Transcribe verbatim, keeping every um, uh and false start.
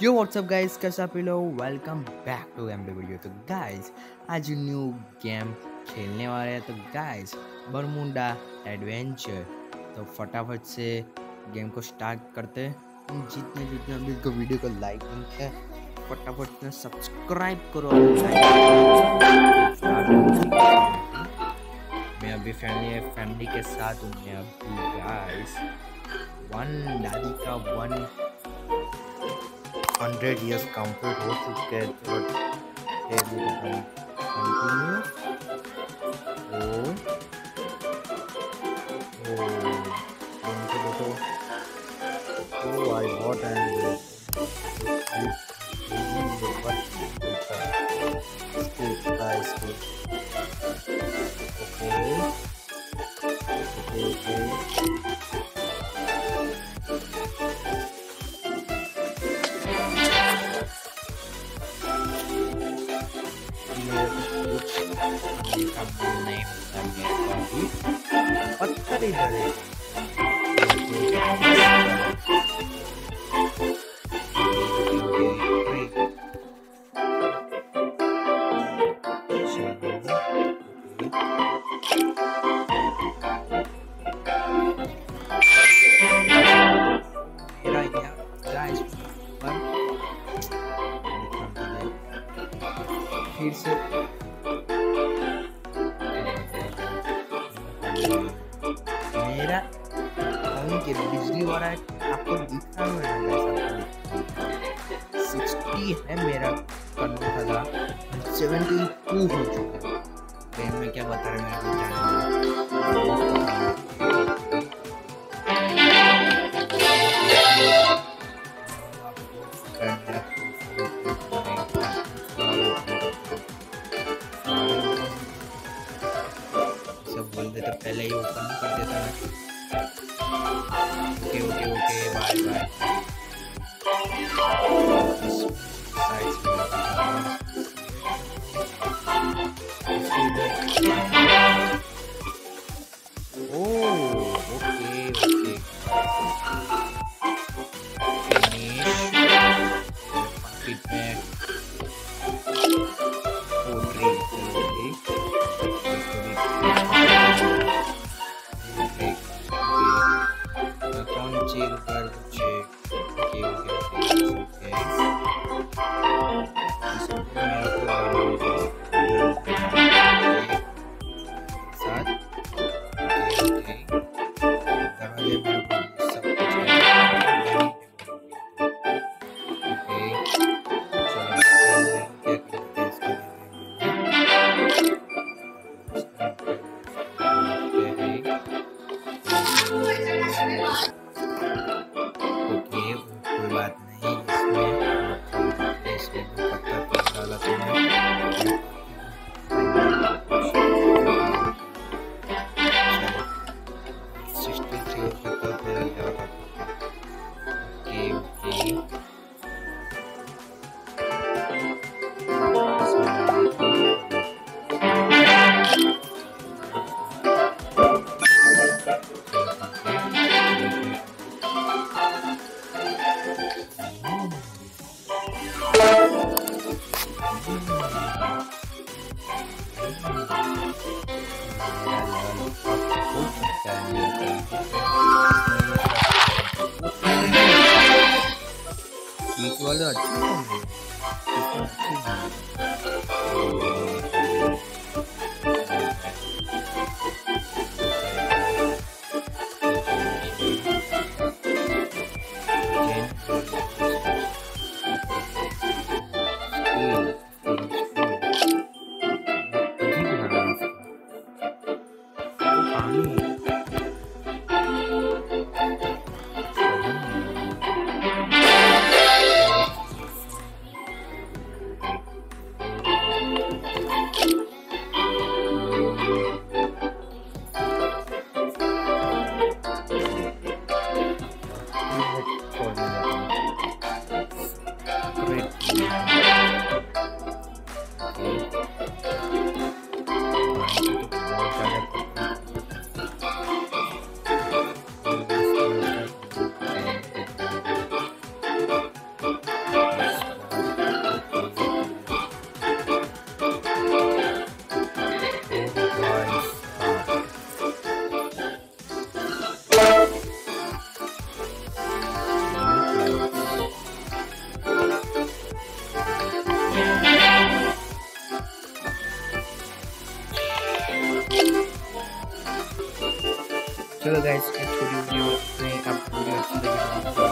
यो WhatsApp guys, कैसा आप लोग? Welcome back to game video. तो गाइस आज न्यू गेम खेलने वाले हैं। तो गाइस बरमुडा एडवेंचर। तो फटाफट से गेम को स्टार्ट करते हैं। जितने जितने अभी को वीडियो को लाइक नहीं किया फटाफट से सब्सक्राइब करो। मैं अभी फैमिली फैमिली के साथ हूँ। मैं अभी गाइस वन दादी का वन हंड्रेड ईयर्स कंप्लीट हो चुके हैं। तो continue oh oh oh I got and पत्थर इधर है। फिर से मेरा फोन के बिजली वाला आपको दिख रहा है सिक्सटी है मेरा करना था, सेवेंटी टू हो चुका है। गेम में क्या बता रहे हैं सब बोल देते, पहले ही ओपन कर देता मैं। Okay okay okay bye bye. Oh okay okay feedback check कर चेक ओके ओके ओके साथ ओके दरवाजे में सब ओके कोई बात नहीं। इसमें इसमें पत्थर पर डाला तुमने सिक्सटी थ्री पत्थर पर डाला। ओके ओके बीच वाले अच्छे होंगे, कितना अच्छे चलो गाइस एक छोटी वीडियो नई आपको वीडियो अच्छी लगी